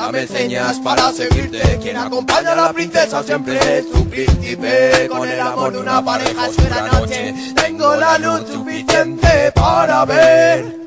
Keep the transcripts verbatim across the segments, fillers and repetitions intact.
Dame señas para seguirte. Quien acompaña a la princesa siempre es su príncipe. Con el amor de una pareja oscura noche tengo la luz suficiente para ver.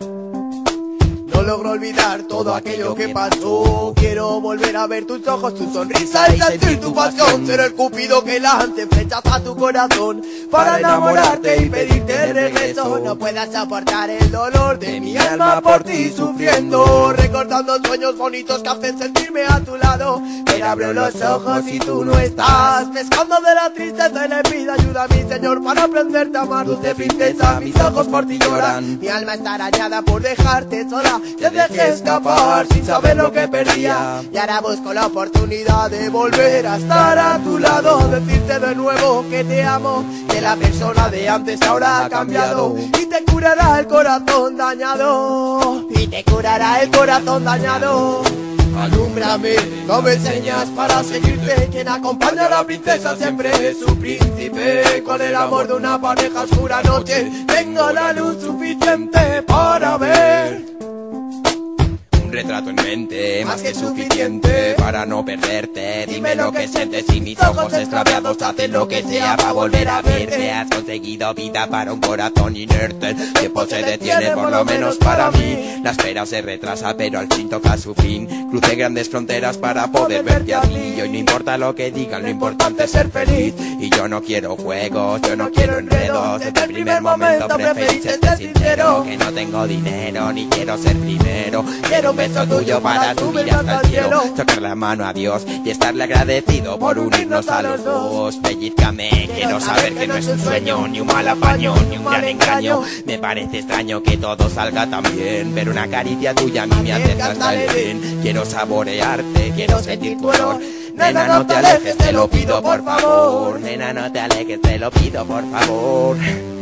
No logro olvidar todo aquello que pasó. Quiero volver a ver tus ojos, tu sonrisa y sentir tu pasión. Ser el cupido que lance flechas a tu corazón para enamorarte y pedirte el regreso. No puedas soportar el dolor de mi alma por ti sufriendo, recordando sueños bonitos que hacen sentirme a tu lado. Pero abro los ojos y tú no estás, pescando de la tristeza y le pido ayuda a mi señor para aprenderte a amar. Dulce princesa, mis ojos por ti lloran, mi alma está arañada por dejarte sola. Te dejé escapar sin saber lo que perdía, y ahora busco la oportunidad de volver a estar a tu lado. Decirte de nuevo que te amo, que la persona de antes ahora ha cambiado, y te curará el corazón dañado, y te curará el corazón dañado. Alúmbrame, dame señas para seguirte. Quien acompaña a la princesa siempre es su príncipe. Con el amor de una pareja oscura noche tengo la luz suficiente para ver. Un retrato en mente, más que suficiente para no perderte. Dime lo que sientes y mis ojos extraviados hacen lo que sea para volver a verte. Has conseguido vida para un corazón inerte. El tiempo se detiene, por lo menos para mí. La espera se retrasa, pero al fin toca su fin. Crucé grandes fronteras para poder verte a ti. Y hoy no importa lo que digan, lo importante es ser feliz. Y yo no quiero juegos, yo no quiero enredos. Desde el primer momento preferí serte sincero. Que no tengo dinero, ni quiero ser primero. Quiero un beso tuyo para subir hasta el cielo, tocar la mano a Dios y estarle agradecido por unirnos a los dos. Pellizcame, quiero saber que no es un sueño, ni un mal apaño, ni un gran engaño. Me parece extraño que todo salga tan bien, pero una caricia tuya a mí me hace hasta el bien. Quiero saborearte, quiero sentir tu olor. Nena, no te alejes, te lo pido por favor. Nena, no te alejes, te lo pido por favor.